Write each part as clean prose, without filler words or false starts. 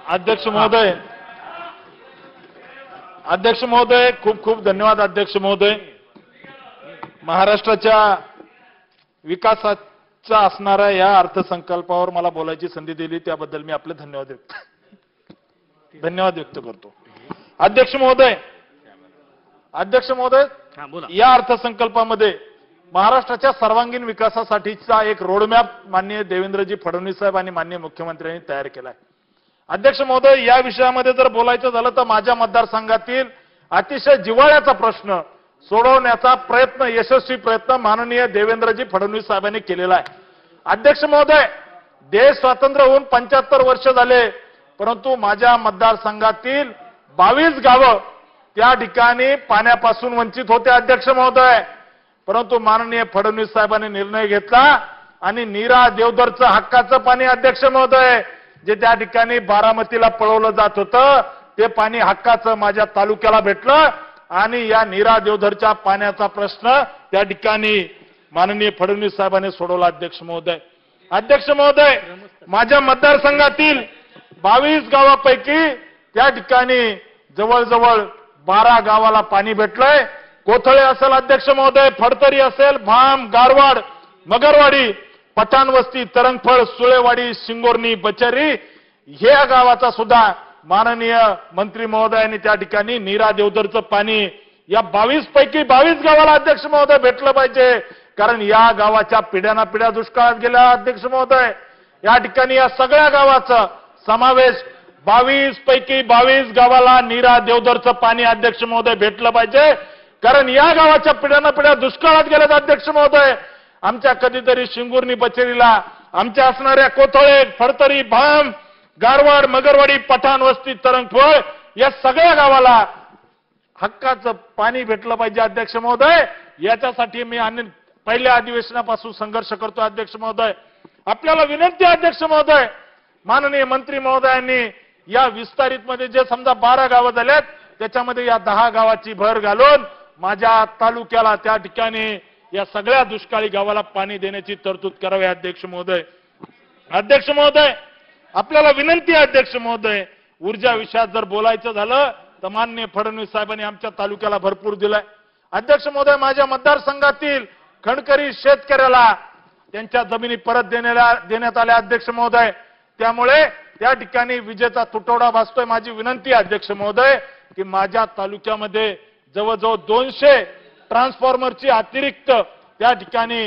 अध्यक्ष महोदय खूप खूप धन्यवाद अध्यक्ष महोदय. महाराष्ट्राच्या विकासाचा असणाऱ्या या अर्थसंकल्पावर मला बोलायची संधी दिली त्याबद्दल मी आपले धन्यवाद व्यक्त करतो. अध्यक्ष महोदय या अर्थसंकल्पामध्ये महाराष्ट्राच्या सर्वांगीण विकासासाठीचा एक रोडमॅप माननीय देवेंद्रजी फडणवीस साहेब आणि माननीय मुख्यमंत्र्यांनी तयार केला आहे. अध्यक्ष महोदय या विषयामध्ये जर बोलायचं झालं तर माझ्या मतदारसंघातील अतिशय जिव्हाळ्याचा प्रश्न सोडवण्याचा यशस्वी प्रयत्न माननीय देवेंद्रजी फडणवीस साहेबांनी केलेला आहे. अध्यक्ष महोदय देश स्वातंत्र्य होऊन 75 वर्ष झाले, परंतु माझ्या मतदारसंघातील 22 गावं त्या ठिकाणी पाण्यापासून वंचित होते अध्यक्ष महोदय. परंतु माननीय फडणवीस साहेबांनी निर्णय घेतला आणि नीरा देवधरचं हक्काचं पाणी अध्यक्ष महोदय जे त्या ठिकाणी बारामतीला पळवलं जात होतं ते पाणी हक्काचं माझ्या तालुक्याला भेटलं आणि या नीरा देवधरच्या पाण्याचा प्रश्न त्या ठिकाणी माननीय फडणवीस साहेबांनी सोडवला अध्यक्ष महोदय. अध्यक्ष महोदय माझ्या मतदारसंघातील 22 गावापैकी त्या ठिकाणी जवळजवळ 12 गावाला पाणी भेटलंय. कोथळे असेल अध्यक्ष महोदय, फडतरी असेल, भाम, गारवाड, मगरवाडी, पठाणवस्ती, तरंगफळ, सुळेवाडी, शिंगोर्णी, बचरी या गावाचा सुद्धा माननीय मंत्री महोदयांनी त्या ठिकाणी नीरा देवधरचं पाणी या 22 पैकी 22 गावाला अध्यक्ष महोदय भेटलं पाहिजे, कारण या गावाच्या पिढ्याना दुष्काळात गेल्या अध्यक्ष महोदय. या ठिकाणी या सगळ्या गावाचा समावेश 22 पैकी 22 गावाला नीरा देवधरचं पाणी अध्यक्ष महोदय भेटलं पाहिजे, कारण या गावाच्या पिढ्या दुष्काळात गेल्यात अध्यक्ष महोदय. आमच्या कधीतरी शिंगुर्णी बचेरीला आमच्या असणाऱ्या कोथळे, फडतरी, भाम, गारवाड, मगरवाडी, पठाणवस्ती, तरंगफळ या सगळ्या गावाला हक्काचं पाणी भेटलं पाहिजे अध्यक्ष महोदय. याच्यासाठी मी पहिल्या अधिवेशनापासून संघर्ष करतो अध्यक्ष महोदय. आपल्याला विनंती आहे अध्यक्ष महोदय, माननीय मंत्री महोदयांनी या विस्तारित मध्ये जे समजा 12 गावं झाल्यात त्याच्यामध्ये या 10 गावाची भर घालून माझ्या तालुक्याला त्या ठिकाणी या सगळ्या दुष्काळी गावाला पाणी देण्याची तरतूद करावी अध्यक्ष महोदय. अध्यक्ष महोदय आपल्याला विनंती आहे अध्यक्ष महोदय, ऊर्जा विषयात जर बोलायचं झालं तर माननीय फडणवीस साहेबांनी आमच्या तालुक्याला भरपूर दिलाय. अध्यक्ष महोदय माझ्या मतदारसंघातील खणकरी शेतकऱ्याला त्यांच्या जमिनी परत देण्यात आल्या अध्यक्ष महोदय. त्यामुळे त्या ठिकाणी विजेचा तुटवडा भासतोय. माझी विनंती आहे अध्यक्ष महोदय की माझ्या तालुक्यामध्ये जवळजवळ 200 ट्रान्सफॉर्मरची अतिरिक्त त्या ठिकाणी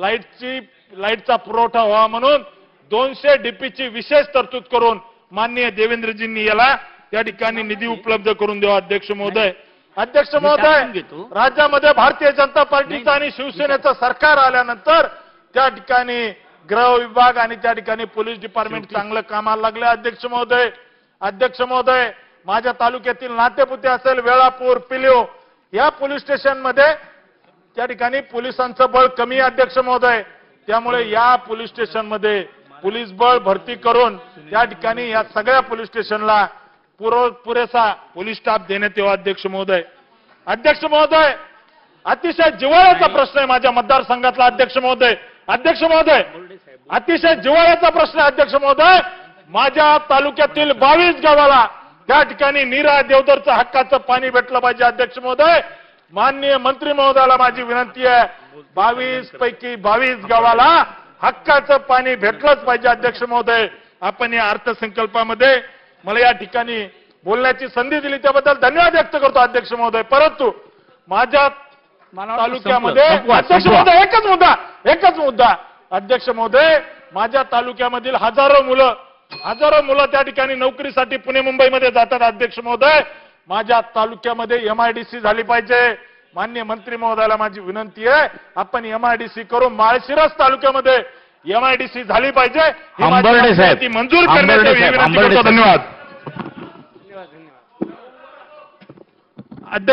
लाईटचा पुरवठा व्हावा म्हणून 200 डीपीची विशेष तरतूद करून माननीय देवेंद्रजींनी याला त्या ठिकाणी निधी उपलब्ध करून द्यावा अध्यक्ष महोदय. अध्यक्ष महोदय राज्यामध्ये भारतीय जनता पार्टीचं आणि शिवसेनेचं सरकार आल्यानंतर त्या ठिकाणी गृह विभाग आणि त्या ठिकाणी पोलीस डिपार्टमेंट चांगलं कामाला लागले अध्यक्ष महोदय. अध्यक्ष महोदय माझ्या तालुक्यातील नातेपुते असेल, वेळापूर, पिलिओ या पोलीस स्टेशनमध्ये त्या ठिकाणी पोलिसांचं बळ कमी अध्यक्ष महोदय. त्यामुळे या पोलीस स्टेशनमध्ये पोलीस बळ भरती करून त्या ठिकाणी या सगळ्या पोलीस स्टेशनला पुरेसा पोलीस स्टाफ देण्यात यावा अध्यक्ष महोदय. अध्यक्ष महोदय अतिशय जिव्हाळ्याचा प्रश्न आहे माझ्या मतदारसंघातला अध्यक्ष महोदय. अध्यक्ष महोदय अतिशय जिव्हाळ्याचा प्रश्न आहे अध्यक्ष महोदय. माझ्या तालुक्यातील 22 गावाला त्या ठिकाणी नीरा देवधरचं हक्काचं पाणी भेटलं पाहिजे अध्यक्ष महोदय. माननीय मंत्री महोदयाला माझी विनंती आहे, 22 पैकी 22 गावाला हक्काचं पाणी भेटलंच पाहिजे अध्यक्ष महोदय. आपण या अर्थसंकल्पामध्ये मला या ठिकाणी बोलण्याची संधी दिली त्याबद्दल धन्यवाद व्यक्त करतो अध्यक्ष महोदय. परंतु माझ्या तालुक्यामध्ये अध्यक्ष महोदय एकच मुद्दा अध्यक्ष महोदय, माझ्या तालुक्यामधील हजारो मुलं त्या ठिकाणी नोकरीसाठी पुणे मुंबईमध्ये जातात अध्यक्ष महोदय. माझ्या तालुक्यामध्ये एमआयडीसी झाली पाहिजे. माननीय मंत्री महोदयाला माझी विनंती आहे, आपण एमआयडीसी करून माळशिरस तालुक्यामध्ये एमआयडीसी झाली पाहिजे, ही मंजूर करण्याची विनंती करतो. धन्यवाद.